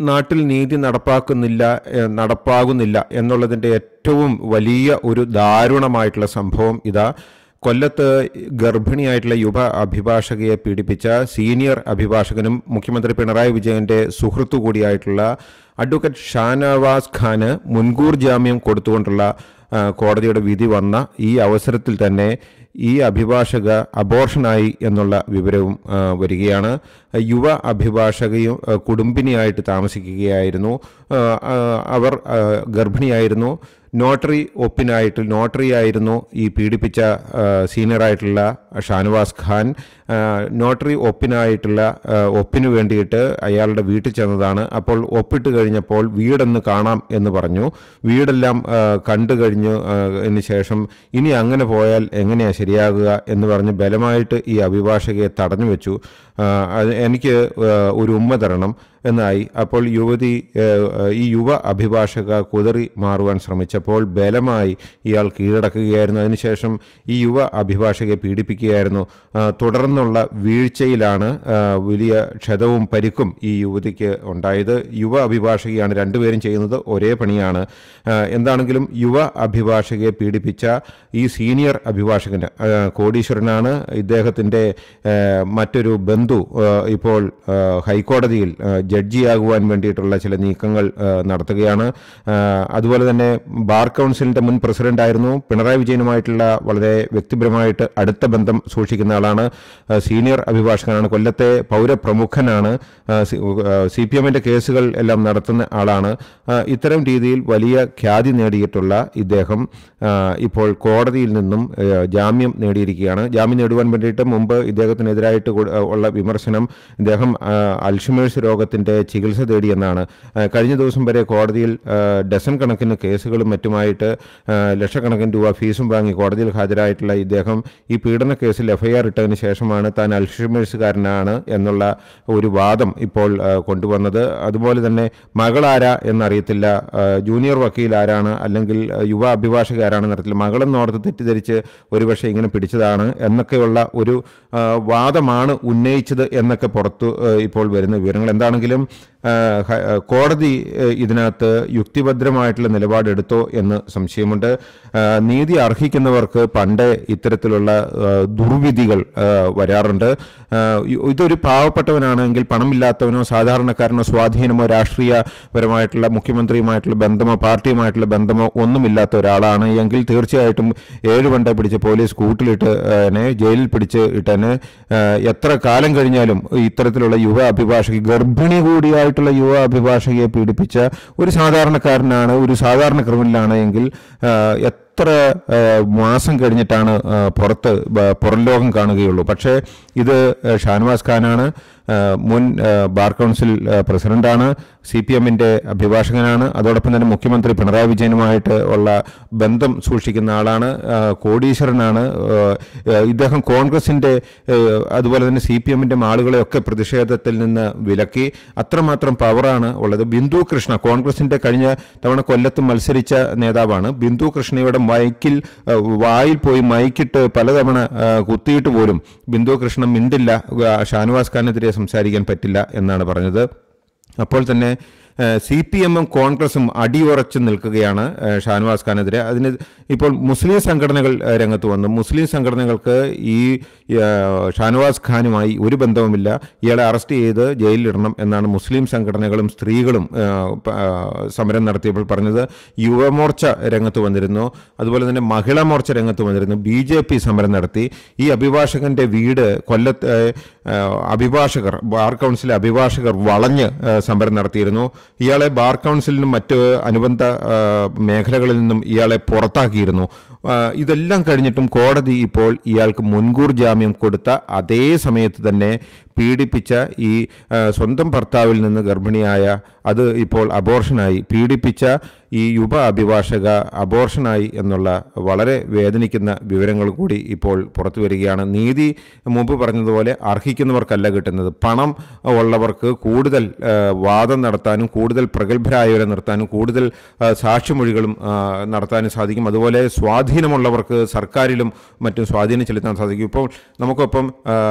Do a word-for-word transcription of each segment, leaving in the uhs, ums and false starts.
നാട്ടിൽ നീതി നടപ്പാക്കുന്നില്ല നടപ്പാകുന്നില്ല എന്നുള്ളതിൻ്റെ ഏറ്റവും വലിയ ഒരു ദാരുണമായിട്ടുള്ള സംഭവം ഇതാ. കൊല്ലത്ത് ഗർഭിണിയായിട്ടുള്ള യുവ അഭിഭാഷകയെ പീഡിപ്പിച്ച സീനിയർ അഭിഭാഷകനും മുഖ്യമന്ത്രി പിണറായി വിജയൻ്റെ സുഹൃത്തു കൂടിയായിട്ടുള്ള അഡ്വക്കേറ്റ് ഷാനവാസ് ഖാന് മുൻകൂർ ജാമ്യം കൊടുത്തുകൊണ്ടുള്ള കോടതിയുടെ വിധി വന്ന ഈ അവസരത്തിൽ തന്നെ ഈ അഭിഭാഷക അബോർഷനായി എന്നുള്ള വിവരവും വരികയാണ്. യുവ അഭിഭാഷകയും കുടുംബിനിയായിട്ട് താമസിക്കുകയായിരുന്നു. അവർ ഗർഭിണിയായിരുന്നു. നോട്ടറി ഒപ്പിനായിട്ട് നോട്ടറി ആയിരുന്നു ഈ പീഡിപ്പിച്ച സീനിയറായിട്ടുള്ള ഷാനവാസ് ഖാൻ. നോട്ടറി ഒപ്പിനായിട്ടുള്ള ഒപ്പിന് വേണ്ടിയിട്ട് അയാളുടെ വീട്ടിൽ ചെന്നതാണ്. അപ്പോൾ ഒപ്പിട്ട് കഴിഞ്ഞപ്പോൾ വീടൊന്ന് കാണാം എന്ന് പറഞ്ഞു. വീടെല്ലാം കണ്ടു കഴിഞ്ഞു അതിന് ശേഷം ഇനി അങ്ങനെ പോയാൽ എങ്ങനെയാണ് ശരിയാകുക എന്ന് പറഞ്ഞ് ബലമായിട്ട് ഈ അഭിഭാഷകയെ തടഞ്ഞു വെച്ചു. എനിക്ക് ഒരു ഉമ്മ തരണം എന്നായി. അപ്പോൾ യുവതി ഈ യുവ അഭിഭാഷക കുതറി മാറുവാൻ ശ്രമിച്ചപ്പോൾ ബലമായി ഇയാൾ കീഴടക്കുകയായിരുന്നു. അതിനുശേഷം ഈ യുവ അഭിഭാഷകയെ പീഡിപ്പിക്കുകയായിരുന്നു. തുടർന്നുള്ള വീഴ്ചയിലാണ് വലിയ ക്ഷതവും പരിക്കും ഈ യുവതിക്ക് ഉണ്ടായത്. യുവ അഭിഭാഷകയാണ്, രണ്ടുപേരും ചെയ്യുന്നത് ഒരേ പണിയാണ്. എന്താണെങ്കിലും യുവ അഭിഭാഷകയെ പീഡിപ്പിച്ച ഈ സീനിയർ അഭിഭാഷകന് കോടീശ്വരനാണ്. ഇദ്ദേഹത്തിൻ്റെ മറ്റൊരു ബന്ധു ഇപ്പോൾ ഹൈക്കോടതിയിൽ ജഡ്ജിയാകുവാൻ വേണ്ടിയിട്ടുള്ള ചില നീക്കങ്ങൾ നടത്തുകയാണ്. അതുപോലെ തന്നെ ബാർ കൗൺസിലിൻ്റെ മുൻ പ്രസിഡന്റായിരുന്നു. പിണറായി വിജയനുമായിട്ടുള്ള വളരെ വ്യക്തിപരമായിട്ട് അടുത്ത ബന്ധം സൂക്ഷിക്കുന്ന ആളാണ്. സീനിയർ അഭിഭാഷകനാണ്. കൊല്ലത്തെ പൗരപ്രമുഖനാണ്. സി പി എമ്മിൻ്റെ കേസുകൾ എല്ലാം നടത്തുന്ന ആളാണ്. ഇത്തരം രീതിയിൽ വലിയ ഖ്യാതി നേടിയിട്ടുള്ള ഇദ്ദേഹം ഇപ്പോൾ കോടതിയിൽ നിന്നും ജാമ്യം നേടിയിരിക്കുകയാണ്. ജാമ്യം നേടുവാൻ വേണ്ടിയിട്ട് മുമ്പ് ഇദ്ദേഹത്തിനെതിരായിട്ട് ഉള്ള വിമർശനം ഇദ്ദേഹം അൽഷിമേഴ്സ് രോഗത്തിൻ്റെ ചികിത്സ തേടിയെന്നാണ്. കഴിഞ്ഞ ദിവസം വരെ കോടതിയിൽ ഡസൻ കണക്കിന് കേസുകളും മറ്റുമായിട്ട് ലക്ഷക്കണക്കിന് രൂപ ഫീസും വാങ്ങി കോടതിയിൽ ഹാജരായിട്ടുള്ള ഇദ്ദേഹം ഈ പീഡന കേസിൽ എഫ്ഐആർ ഇട്ടതിന് ശേഷമാണ് താൻ അൽഷിമേഴ്സുകാരനാണ് എന്നുള്ള ഒരു വാദം ഇപ്പോൾ കൊണ്ടുവന്നത്. അതുപോലെ തന്നെ മകളാരാ എന്നറിയത്തില്ല, ജൂനിയർ വക്കീൽ ആരാണ്, അല്ലെങ്കിൽ യുവ അഭിഭാഷക ആരാണെന്ന് അറിയത്തില്ല, മകളെന്നോർത്ത് തെറ്റിദ്ധരിച്ച് ഒരുപക്ഷെ ഇങ്ങനെ പിടിച്ചതാണ് എന്നൊക്കെയുള്ള ഒരു വാദമാണ് ഉന്നയിച്ചത് എന്നൊക്കെ പുറത്തു ഇപ്പോൾ വരുന്ന വിവരങ്ങൾ. എന്താണെങ്കിലും കോടതി ഇതിനകത്ത് യുക്തിഭദ്രമായിട്ടുള്ള നിലപാടെടുത്തോ എന്ന് സംശയമുണ്ട്. നീതി അർഹിക്കുന്നവർക്ക് പണ്ടേ ഇത്തരത്തിലുള്ള ദുർവിധികൾ വരാറുണ്ട്. ഇതൊരു പാവപ്പെട്ടവനാണെങ്കിൽ, പണമില്ലാത്തവനോ സാധാരണക്കാരനോ സ്വാധീനമോ രാഷ്ട്രീയപരമായിട്ടുള്ള മുഖ്യമന്ത്രിയുമായിട്ടുള്ള ബന്ധമോ പാർട്ടിയുമായിട്ടുള്ള ബന്ധമോ ഒന്നുമില്ലാത്ത ഒരാളാണ് എങ്കിൽ തീർച്ചയായിട്ടും ഏഴ് പണ്ട പിടിച്ച് പോലീസ് കൂട്ടിലിട്ട് തന്നെ ജയിലിൽ പിടിച്ച് ഇട്ടനെ എത്ര കാലം കഴിഞ്ഞാലും ഇത്തരത്തിലുള്ള യുവ അഭിഭാഷക, ഗർഭിണി കൂടിയായിട്ടുള്ള യുവ അഭിഭാഷകയെ പീഡിപ്പിച്ച ഒരു സാധാരണക്കാരനാണ്, ഒരു സാധാരണ ക്രിമിനലാണ് എങ്കിൽ എത്ര മാസം കഴിഞ്ഞിട്ടാണ് പുറത്ത് പുറം ലോകം കാണുകയുള്ളൂ. പക്ഷേ ഇത് ഷാനവാസ് ഖാനാണ്, മുൻ ബാർ കൗൺസിൽ പ്രസിഡന്റാണ്, സി പി എമ്മിൻ്റെ അഭിഭാഷകനാണ്, അതോടൊപ്പം തന്നെ മുഖ്യമന്ത്രി പിണറായി വിജയനുമായിട്ട് ഉള്ള ബന്ധം സൂക്ഷിക്കുന്ന ആളാണ്, കോടീശ്വരനാണ്. ഇദ്ദേഹം കോൺഗ്രസിൻ്റെ അതുപോലെ തന്നെ സി പി എമ്മിൻ്റെ ആളുകളെയൊക്കെ പ്രതിഷേധത്തിൽ നിന്ന് വിലക്കി. അത്രമാത്രം പവറാണ് ഉള്ളത്. ബിന്ദു കൃഷ്ണ കോൺഗ്രസിൻ്റെ കഴിഞ്ഞ തവണ കൊല്ലത്ത് മത്സരിച്ച നേതാവാണ്. ബിന്ദു കൃഷ്ണയുടെ മൈക്കിൽ വായിൽ പോയി മൈക്കിട്ട് പലതവണ കുത്തിയിട്ട് പോലും ബിന്ദു കൃഷ്ണ മിണ്ടില്ല, ഷാനവാസ് ഖാനെതിരെ സംസാരിക്കാൻ പറ്റില്ല എന്നാണ് പറഞ്ഞത്. അപ്പോൾ തന്നെ സി പി എമ്മും കോൺഗ്രസും അടിയുറച്ച് നിൽക്കുകയാണ് ഷാനവാസ് ഖാനെതിരെ. അതിന് ഇപ്പോൾ മുസ്ലിം സംഘടനകൾ രംഗത്ത് വന്നു. മുസ്ലിം സംഘടനകൾക്ക് ഈ ഷാനവാസ് ഖാനുമായി ഒരു ബന്ധവുമില്ല, ഇയാളെ അറസ്റ്റ് ചെയ്ത് ജയിലിലിടണം എന്നാണ് മുസ്ലിം സംഘടനകളും സ്ത്രീകളും സമരം നടത്തിയപ്പോൾ പറഞ്ഞത്. യുവമോർച്ച രംഗത്ത് വന്നിരുന്നു, അതുപോലെ തന്നെ മഹിളാ മോർച്ച രംഗത്ത് വന്നിരുന്നു, ബി ജെ പി സമരം നടത്തി. ഈ അഭിഭാഷകൻ്റെ വീട് കൊല്ലത്തെ അഭിഭാഷകർ, ബാർ കൗൺസിലെ അഭിഭാഷകർ വളഞ്ഞ് സമരം നടത്തിയിരുന്നു. ഇയാളെ ബാർ കൗൺസിലിനും മറ്റ് അനുബന്ധ മേഖലകളിൽ നിന്നും ഇയാളെ പുറത്താക്കിയിരുന്നു. ഇതെല്ലാം കഴിഞ്ഞിട്ടും കോടതി ഇപ്പോൾ ഇയാൾക്ക് മുൻകൂർ ജാമ്യം കൊടുത്ത അതേ സമയത്ത് തന്നെ പീഡിപ്പിച്ച ഈ സ്വന്തം ഭർത്താവിൽ നിന്ന് ഗർഭിണിയായ, അത് ഇപ്പോൾ അബോർഷനായി പീഡിപ്പിച്ച ഈ യുവ അഭിഭാഷക അബോർഷനായി എന്നുള്ള വളരെ വേദനിക്കുന്ന വിവരങ്ങൾ കൂടി ഇപ്പോൾ പുറത്തു വരികയാണ്. നീതി മുമ്പ് പറഞ്ഞതുപോലെ അർഹിക്കുന്നവർക്കല്ല കിട്ടുന്നത്. പണം ഉള്ളവർക്ക് കൂടുതൽ വാദം നടത്താനും കൂടുതൽ പ്രഗത്ഭരായവരെ നിർത്താനും കൂടുതൽ സാക്ഷിമൊഴികളും നടത്താനും സാധിക്കും. അതുപോലെ സ്വാധീനമുള്ളവർക്ക് സർക്കാരിലും മറ്റും സ്വാധീനം ചെലുത്താൻ സാധിക്കും. ഇപ്പോൾ നമുക്കൊപ്പം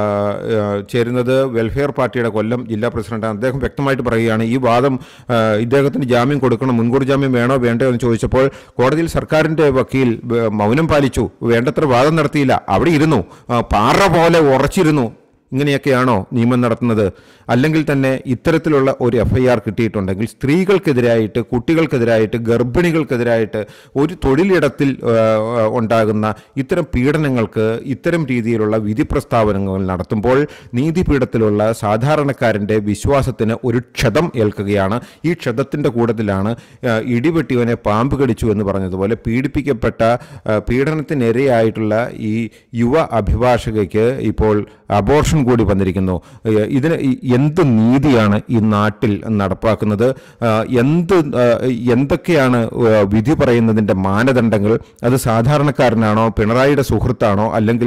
ചേരുന്നത് വെൽഫെയർ പാർട്ടിയുടെ കൊല്ലം ജില്ലാ പ്രസിഡന്റാണ്. അദ്ദേഹം വ്യക്തമായിട്ട് പറയുകയാണ്, ഈ വാദം ഇദ്ദേഹത്തിന് ജാമ്യം കൊടുക്കണം, മുൻകൂർ ജാമ്യം വേണോ വേണ്ടോ എന്ന് ചോദിച്ചപ്പോൾ കോടതിയിൽ സർക്കാരിൻ്റെ വക്കീൽ മൗനം പാലിച്ചു, വേണ്ടത്ര വാദം നടത്തിയില്ല, അവിടെ ഇരുന്നു, പാറ പോലെ ഉറച്ചിരുന്നു. ഇങ്ങനെയൊക്കെയാണോ നിയമം നടത്തുന്നത്? അല്ലെങ്കിൽ തന്നെ ഇത്തരത്തിലുള്ള ഒരു എഫ് ഐ ആർ കിട്ടിയിട്ടുണ്ടെങ്കിൽ സ്ത്രീകൾക്കെതിരായിട്ട്, കുട്ടികൾക്കെതിരായിട്ട്, ഗർഭിണികൾക്കെതിരായിട്ട് ഒരു തൊഴിലിടത്തിൽ ഉണ്ടാകുന്ന ഇത്തരം പീഡനങ്ങൾക്ക് ഇത്തരം രീതിയിലുള്ള വിധി പ്രസ്താവനകൾ നടത്തുമ്പോൾ നീതിപീഠത്തിലുള്ള സാധാരണക്കാരൻ്റെ വിശ്വാസത്തിന് ഒരു ക്ഷതം ഏൽക്കുകയാണ്. ഈ ക്ഷതത്തിൻ്റെ കൂട്ടത്തിലാണ് ഇടിവെട്ടിയവനെ പാമ്പ് കടിച്ചു എന്ന് പറഞ്ഞതുപോലെ പീഡിപ്പിക്കപ്പെട്ട പീഡനത്തിനിരയായിട്ടുള്ള ഈ യുവ അഭിഭാഷകയ്ക്ക് ഇപ്പോൾ അബോർഷൻ കൂടി വന്നിരിക്കുന്നു. ഇതിന് എന്ത് നീതിയാണ് ഈ നാട്ടിൽ നടപ്പാക്കുന്നത്? എന്ത് എന്തൊക്കെയാണ് വിധി പറയുന്നതിൻ്റെ മാനദണ്ഡങ്ങൾ? അത് സാധാരണക്കാരനാണോ, പിണറായിയുടെ സുഹൃത്താണോ, അല്ലെങ്കിൽ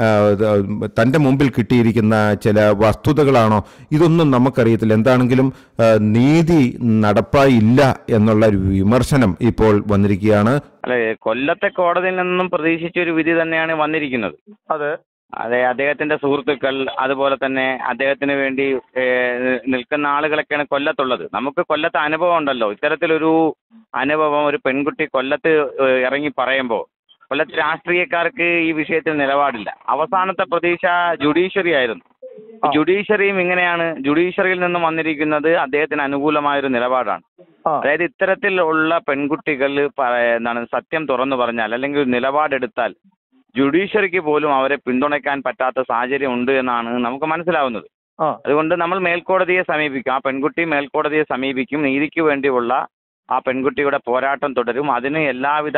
തൻ്റെ മുമ്പിൽ കിട്ടിയിരിക്കുന്ന ചില വസ്തുതകളാണോ? ഇതൊന്നും നമുക്കറിയത്തില്ല. എന്താണെങ്കിലും നീതി നടപ്പായില്ല എന്നുള്ള ഒരു വിമർശനം ഇപ്പോൾ വന്നിരിക്കുകയാണ്. അല്ലെ, കൊല്ലത്തെ കോടതിയിൽ നിന്നും പ്രതീക്ഷിച്ചൊരു വിധി തന്നെയാണ് വന്നിരിക്കുന്നത്. അതെ അതെ, അദ്ദേഹത്തിന്റെ സുഹൃത്തുക്കൾ, അതുപോലെ തന്നെ അദ്ദേഹത്തിന് വേണ്ടി നിൽക്കുന്ന ആളുകളൊക്കെയാണ് കൊല്ലത്തുള്ളത്. നമുക്ക് കൊല്ലത്തെ അനുഭവം ഉണ്ടല്ലോ. ഇത്തരത്തിലൊരു അനുഭവം ഒരു പെൺകുട്ടി കൊല്ലത്ത് ഇറങ്ങി പറയുമ്പോൾ കൊല്ലത്ത് രാഷ്ട്രീയക്കാർക്ക് ഈ വിഷയത്തിൽ നിലപാടില്ല. അവസാനത്തെ പ്രതീക്ഷ ജുഡീഷ്യറി ആയിരുന്നു. ജുഡീഷ്യറിയും ഇങ്ങനെയാണ്. ജുഡീഷ്യറിയിൽ നിന്നും വന്നിരിക്കുന്നത് അദ്ദേഹത്തിന് അനുകൂലമായൊരു നിലപാടാണ്. അതായത് ഇത്തരത്തിലുള്ള പെൺകുട്ടികൾ എന്താണ് സത്യം തുറന്നു പറഞ്ഞാൽ അല്ലെങ്കിൽ നിലപാടെടുത്താൽ ജുഡീഷ്യറിക്ക് പോലും അവരെ പിന്തുണയ്ക്കാൻ പറ്റാത്ത സാഹചര്യം ഉണ്ട് എന്നാണ് നമുക്ക് മനസ്സിലാവുന്നത്. അതുകൊണ്ട് നമ്മൾ മേൽക്കോടതിയെ സമീപിക്കും. ആ പെൺകുട്ടി മേൽക്കോടതിയെ സമീപിക്കും. നീതിക്ക് വേണ്ടിയുള്ള ആ പെൺകുട്ടിയുടെ പോരാട്ടം തുടരും. അതിന് എല്ലാവിധ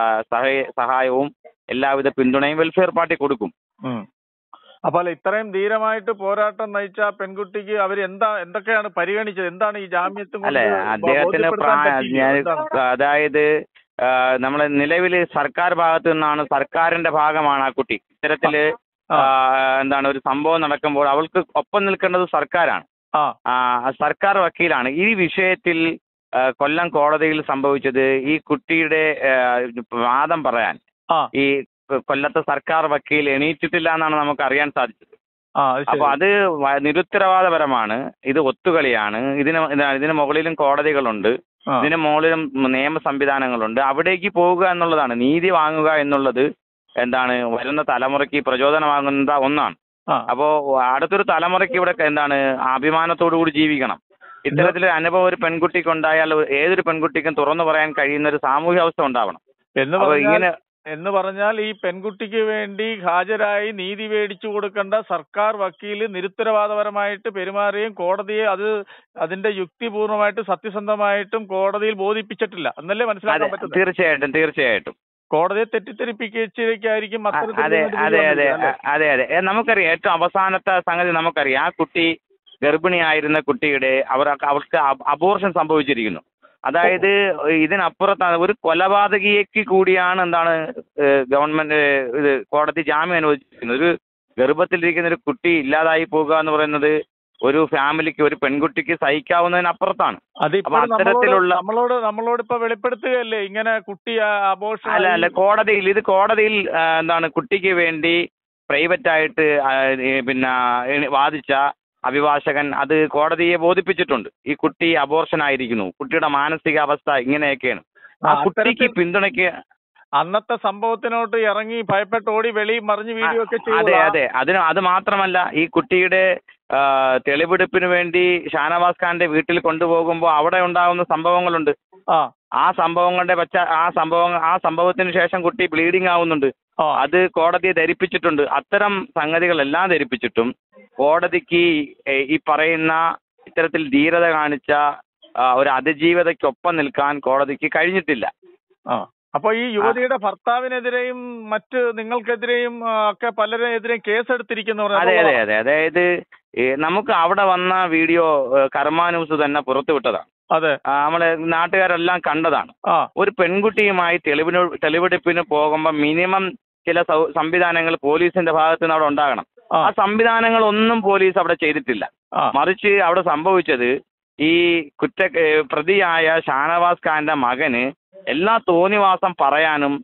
സഹായവും എല്ലാവിധ പിന്തുണയും വെൽഫെയർ പാർട്ടി കൊടുക്കും. അപ്പോൾ ഇത്രയും ധീരമായിട്ട് പോരാട്ടം നയിച്ച പെൺകുട്ടിക്ക് അവർ എന്താ എന്തൊക്കെയാണ് പരിഗണിച്ചത്? എന്താണ് ഈ ജാമ്യത്തിൽ അല്ലെ അദ്ദേഹത്തിന് അതായത് നമ്മളെ നിലവിൽ സർക്കാർ ഭാഗത്തു നിന്നാണ്, സർക്കാരിന്റെ ഭാഗമാണ് ആ കുട്ടി. ഇത്തരത്തില് എന്താണ് ഒരു സംഭവം നടക്കുമ്പോൾ അവൾക്ക് ഒപ്പം നിൽക്കേണ്ടത് സർക്കാരാണ്, സർക്കാർ വക്കീലാണ്. ഈ വിഷയത്തിൽ കൊല്ലം കോടതിയിൽ സംഭവിച്ചത് ഈ കുട്ടിയുടെ വാദം പറയാൻ ഈ കൊല്ലത്തെ സർക്കാർ വക്കീൽ എണീറ്റിട്ടില്ല എന്നാണ് നമുക്ക് അറിയാൻ സാധിച്ചത്. അപ്പൊ അത് നിരുത്തരവാദപരമാണ്. ഇത് ഒത്തുകളിയാണ്. ഇതിന് ഇതിന് മുകളിലും കോടതികളുണ്ട്, ഇതിന് മുകളിലും നിയമ സംവിധാനങ്ങളുണ്ട്. അവിടേക്ക് പോവുക എന്നുള്ളതാണ്, നീതി വാങ്ങുക എന്നുള്ളത് എന്താണ് വരുന്ന തലമുറയ്ക്ക് പ്രചോദനമാകുന്ന ഒന്നാണ്. അപ്പോ അടുത്തൊരു തലമുറയ്ക്ക് ഇവിടെ എന്താണ് അഭിമാനത്തോടു കൂടി ജീവിക്കണം. ഇത്തരത്തിലൊരു അനുഭവം ഒരു പെൺകുട്ടിക്ക് ഉണ്ടായാൽ ഏതൊരു പെൺകുട്ടിക്കും തുറന്നു പറയാൻ കഴിയുന്ന ഒരു സാമൂഹ്യ അവസ്ഥ ഉണ്ടാവണം. അപ്പൊ ഇങ്ങനെ എന്ന് പറഞ്ഞാൽ ഈ പെൺകുട്ടിക്ക് വേണ്ടി ഹാജരായി നീതി മേടിച്ചു കൊടുക്കേണ്ട സർക്കാർ വക്കീല് നിരുത്തരവാദപരമായിട്ട് പെരുമാറുകയും കോടതിയെ അത് അതിന്റെ യുക്തിപൂർവമായിട്ട് സത്യസന്ധമായിട്ടും കോടതിയിൽ ബോധിപ്പിച്ചിട്ടില്ല എന്നല്ലേ മനസ്സിലാക്കാൻ പറ്റുന്നത്? തീർച്ചയായിട്ടും തീർച്ചയായിട്ടും കോടതിയെ തെറ്റിദ്ധരിപ്പിക്കായിരിക്കും. അതെ അതെ അതെ അതെ അതെ നമുക്കറിയാം. ഏറ്റവും അവസാനത്തെ സംഗതി നമുക്കറിയാം. ആ കുട്ടി ഗർഭിണിയായിരുന്ന കുട്ടിയുടെ അവർ അവർക്ക് അബോർഷൻ സംഭവിച്ചിരിക്കുന്നു. അതായത് ഇതിനപ്പുറത്താണ് ഒരു കൊലപാതകിയേക്ക് കൂടിയാണ് എന്താണ് ഗവൺമെന്റ് ഇത് കോടതി ജാമ്യം അനുവദിച്ചിരിക്കുന്നത്. ഒരു ഗർഭത്തിലിരിക്കുന്ന ഒരു കുട്ടി ഇല്ലാതായി പോകുക എന്ന് പറയുന്നത് ഒരു ഫാമിലിക്ക്, ഒരു പെൺകുട്ടിക്ക് സഹിക്കാവുന്നതിനപ്പുറത്താണ്. അത്തരത്തിലുള്ള നമ്മളോട് നമ്മളോട് ഇപ്പൊ വെളിപ്പെടുത്തുകയല്ലേ ഇങ്ങനെ കുട്ടി അബോർഷൻ? അല്ല അല്ല കോടതിയിൽ ഇത് കോടതിയിൽ എന്താണ് കുട്ടിക്ക് വേണ്ടി പ്രൈവറ്റ് ആയിട്ട് പിന്നെ വാദിച്ച അഭിഭാഷകൻ അത് കോടതിയെ ബോധിപ്പിച്ചിട്ടുണ്ട്. ഈ കുട്ടി അബോർഷൻ ആയിരിക്കുന്നു, കുട്ടിയുടെ മാനസികാവസ്ഥ ഇങ്ങനെയൊക്കെയാണ്. ആ കുട്ടിക്ക് പിന്തുണയ്ക്ക് അന്നത്തെ സംഭവത്തിനോട്ട് ഇറങ്ങി ഭയപ്പെട്ട് ഓടി വെളി മറിഞ്ഞ് വീഡിയോ ഒക്കെ ചെയ്തു. അതെ അതെ അതിന് അത് മാത്രമല്ല, ഈ കുട്ടിയുടെ തെളിവെടുപ്പിന് വേണ്ടി ഷാനവാസ് ഖാന്റെ വീട്ടിൽ കൊണ്ടുപോകുമ്പോൾ അവിടെ ഉണ്ടാകുന്ന സംഭവങ്ങളുണ്ട്. ആ സംഭവങ്ങളുടെ പച്ച ആ സംഭവം ആ സംഭവത്തിന് ശേഷം കുട്ടി ബ്ലീഡിങ് ആവുന്നുണ്ട്. അത് കോടതിയെ ധരിപ്പിച്ചിട്ടുണ്ട്. അത്തരം സംഗതികളെല്ലാം ധരിപ്പിച്ചിട്ടും കോടതിക്ക് ഈ പറയുന്ന ഇത്തരത്തിൽ ധീരത കാണിച്ച ഒരു അതിജീവിതയ്ക്കൊപ്പം നിൽക്കാൻ കോടതിക്ക് കഴിഞ്ഞിട്ടില്ല. അപ്പൊ ഈ യുവതിയുടെ ഭർത്താവിനെതിരെയും മറ്റ് നിങ്ങൾക്കെതിരെയും ഒക്കെ പലരെതിരെയും കേസെടുത്തിരിക്കുന്നു. അതെ അതെ അതെ അതായത് നമുക്ക് അവിടെ വന്ന വീഡിയോ കർമ്മ ന്യൂസ് തന്നെ പുറത്തുവിട്ടതാണ്. അതെ, നമ്മളെ നാട്ടുകാരെല്ലാം കണ്ടതാണ്. ഒരു പെൺകുട്ടിയുമായി തെളിവിന് തെളിവെടുപ്പിന് പോകുമ്പോൾ മിനിമം ചില സംവിധാനങ്ങൾ പോലീസിന്റെ ഭാഗത്ത് നിന്ന് അവിടെ ഉണ്ടാകണം. ആ സംവിധാനങ്ങളൊന്നും പോലീസ് അവിടെ ചെയ്തിട്ടില്ല. മറിച്ച് അവിടെ സംഭവിച്ചത് ഈ കുറ്റ പ്രതിയായ ഷാനവാസ് ഖാന്റെ മകന് എല്ലാ തോന്നിവാസം പറയാനും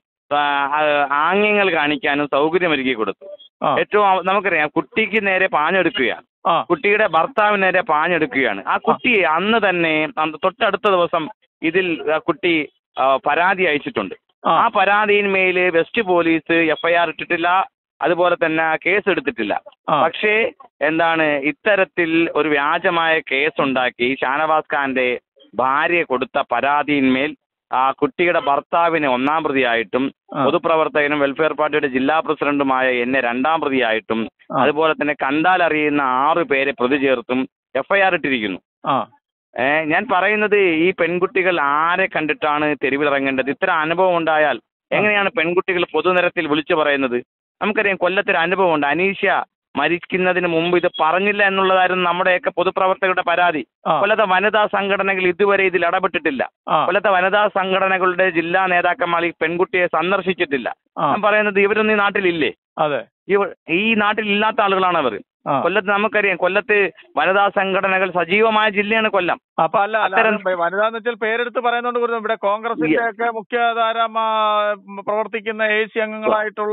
ആംഗ്യങ്ങൾ കാണിക്കാനും സൗകര്യമൊരുക്കി കൊടുത്തു. ഏറ്റവും നമുക്കറിയാം, കുട്ടിക്ക് നേരെ പാഞ്ഞെടുക്കുകയാണ്, കുട്ടിയുടെ ഭർത്താവിന് നേരെ പാഞ്ഞെടുക്കുകയാണ്. ആ കുട്ടി അന്ന് തന്നെ തൊട്ടടുത്ത ദിവസം ഇതിൽ കുട്ടി പരാതി അയച്ചിട്ടുണ്ട്. ആ പരാതിയിന്മേൽ വെസ്റ്റ് പോലീസ് എഫ്ഐആർ ഇട്ടിട്ടില്ല, അതുപോലെ തന്നെ കേസ് എടുത്തിട്ടില്ല. പക്ഷേ എന്താണ്, ഇത്തരത്തിൽ ഒരു വ്യാജമായ കേസുണ്ടാക്കി ഷാനവാസ് ഖാന്റെ ഭാര്യ കൊടുത്ത പരാതിയിന്മേൽ ആ കുട്ടിയുടെ ഭർത്താവിനെ ഒന്നാം പ്രതിയായിട്ടും പൊതുപ്രവർത്തകനും വെൽഫെയർ പാർട്ടിയുടെ ജില്ലാ പ്രസിഡന്റുമായ എന്നെ രണ്ടാം പ്രതിയായിട്ടും അതുപോലെ തന്നെ കണ്ടാൽ അറിയുന്ന ആറു പേരെ പ്രതി ചേർത്തും എഫ്ഐആർ ഇട്ടിരിക്കുന്നു. ഏഹ് ഞാൻ പറയുന്നത്, ഈ പെൺകുട്ടികൾ ആരെ കണ്ടിട്ടാണ് തെരുവിലിറങ്ങേണ്ടത്? ഇത്തരം അനുഭവം ഉണ്ടായാൽ എങ്ങനെയാണ് പെൺകുട്ടികൾ പൊതുനിരത്തിൽ വിളിച്ചു പറയുന്നത്? നമുക്കറിയാം, കൊല്ലത്തൊരു അനുഭവം ഉണ്ട്. അനീഷ മരിക്കുന്നതിന് മുമ്പ് ഇത് പറഞ്ഞില്ല എന്നുള്ളതായിരുന്നു നമ്മുടെയൊക്കെ പൊതുപ്രവർത്തകരുടെ പരാതി. കൊല്ലത്തെ വനിതാ സംഘടനകൾ ഇതുവരെ ഇതിൽ ഇടപെട്ടിട്ടില്ല. കൊല്ലത്തെ വനിതാ സംഘടനകളുടെ ജില്ലാ നേതാക്കന്മാർ ഈ പെൺകുട്ടിയെ സന്ദർശിച്ചിട്ടില്ല. ഞാൻ പറയുന്നത്, ഇവരൊന്നും ഈ നാട്ടിലില്ലേ? അതെ, ഈ നാട്ടിൽ ഇല്ലാത്ത ആളുകളാണ് അവർ. കൊല്ലത്ത് നമുക്കറിയാം, കൊല്ലത്ത് വനിതാ സംഘടനകൾ സജീവമായ ജില്ലയാണ് കൊല്ലം. അപ്പൊ അല്ല വനിതാ എന്ന് വെച്ചാൽ പേരെടുത്ത് പറയുന്നോണ്ട് വരുന്നു. ഇവിടെ കോൺഗ്രസിന്റെ ഒക്കെ മുഖ്യധാര പ്രവർത്തിക്കുന്ന എ സി അംഗങ്ങളായിട്ടുള്ള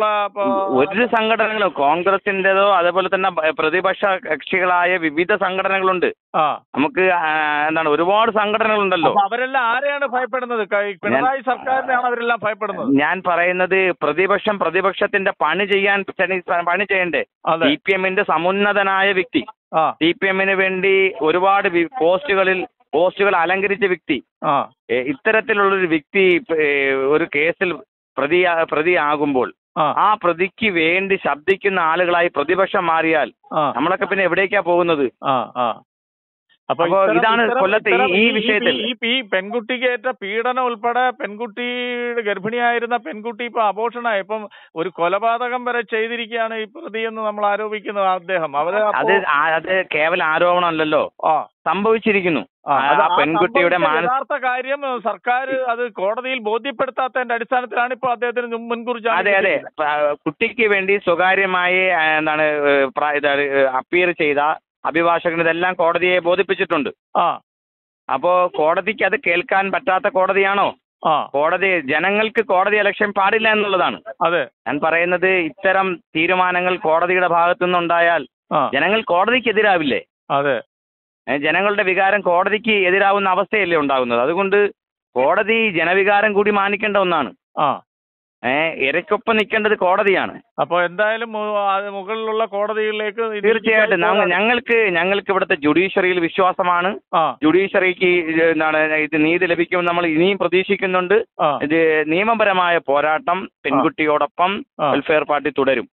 ഒരു സംഘടനകളും കോൺഗ്രസിന്റേതോ അതുപോലെ തന്നെ പ്രതിപക്ഷ കക്ഷികളായ വിവിധ സംഘടനകളുണ്ട്. നമുക്ക് എന്താണ് ഒരുപാട് സംഘടനകളുണ്ടല്ലോ. അവരെല്ലാം ആരെയാണ് ഭയപ്പെടുന്നത്? പിണറായി സർക്കാരിനെയാണ് അവരെല്ലാം ഭയപ്പെടുന്നത്. ഞാൻ പറയുന്നത്, പ്രതിപക്ഷം പ്രതിപക്ഷത്തിന്റെ പണി ചെയ്യാൻ പണി ചെയ്യണ്ടേ? സി പി എമ്മിന്റെ സമുന്നതനായ വ്യക്തി, സി പി എമ്മിന് വേണ്ടി ഒരുപാട് പോസ്റ്റുകളിൽ പോസ്റ്റുകൾ അലങ്കരിച്ച വ്യക്തി, ഇത്തരത്തിലുള്ളൊരു വ്യക്തി ഒരു കേസിൽ പ്രതി പ്രതിയാകുമ്പോൾ ആ പ്രതിക്ക് വേണ്ടി ശബ്ദിക്കുന്ന ആളുകളായി പ്രതിപക്ഷം മാറിയാൽ നമ്മളൊക്കെ പിന്നെ എവിടേക്കാ പോകുന്നത്? അപ്പൊ ഇതാണ് കൊല്ലത്തെ ഈ വിഷയത്തിൽ ഈ പെൺകുട്ടിക്ക് ഏറ്റ പീഡനം ഉൾപ്പെടെ പെൺകുട്ടിയുടെ ഗർഭിണിയായിരുന്ന പെൺകുട്ടി ഇപ്പൊ അബോഷനായി, ഇപ്പം ഒരു കൊലപാതകം വരെ ചെയ്തിരിക്കുകയാണ് ഈ പ്രതി എന്ന് നമ്മൾ ആരോപിക്കുന്നത് അദ്ദേഹം. അവര് അത് അത് കേവല ആരോപണമല്ലല്ലോ, സംഭവിച്ചിരിക്കുന്നു. പെൺകുട്ടിയുടെ യഥാർത്ഥ കാര്യം സർക്കാർ അത് കോടതിയിൽ ബോധ്യപ്പെടുത്താത്തതിന്റെ അടിസ്ഥാനത്തിലാണ് ഇപ്പൊ അദ്ദേഹത്തിന് മുൻകൂർ ജാമ്യം. അതെ അതെ കുട്ടിക്ക് വേണ്ടി സ്വകാര്യമായി എന്താണ് അപ്പീർ ചെയ്ത അഭിഭാഷകൻ ഇതെല്ലാം കോടതിയെ ബോധിപ്പിച്ചിട്ടുണ്ട്. അപ്പോ കോടതിക്ക് അത് കേൾക്കാൻ പറ്റാത്ത കോടതിയാണോ? കോടതി ജനങ്ങൾക്ക് കോടതി ഇലക്ഷൻ പാടില്ല എന്നുള്ളതാണ്. അതെ, ഞാൻ പറയുന്നത്, ഇത്തരം തീരുമാനങ്ങൾ കോടതിയുടെ ഭാഗത്തുനിന്നുണ്ടായാൽ ജനങ്ങൾ കോടതിക്ക് എതിരാവില്ലേ? അതെ, ജനങ്ങളുടെ വികാരം കോടതിക്ക് എതിരാവുന്ന അവസ്ഥയല്ലേ ഉണ്ടാകുന്നത്. അതുകൊണ്ട് കോടതി ജനവികാരം കൂടി മാനിക്കേണ്ട ഒന്നാണ്. ഏഹ് ഇരയ്ക്കൊപ്പം നിൽക്കേണ്ടത് കോടതിയാണ്. അപ്പൊ എന്തായാലും മുകളിലുള്ള കോടതികളിലേക്ക് തീർച്ചയായിട്ടും ഞങ്ങൾക്ക് ഞങ്ങൾക്ക് ഇവിടുത്തെ ജുഡീഷ്യറിയിൽ വിശ്വാസമാണ്. ജുഡീഷ്യറിക്ക് എന്താണ് ഇത് നീതി ലഭിക്കുമെന്ന് നമ്മൾ ഇനിയും പ്രതീക്ഷിക്കുന്നുണ്ട്. ഇത് നിയമപരമായ പോരാട്ടം പെൺകുട്ടിയോടൊപ്പം വെൽഫെയർ പാർട്ടി തുടരും.